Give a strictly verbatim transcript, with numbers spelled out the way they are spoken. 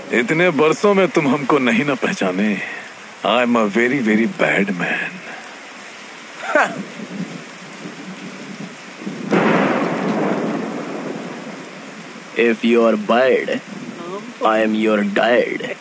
इतने बरसों में तुम हमको नहीं ना पहचाने। I am a very very bad man. If you are bad, I am your dad.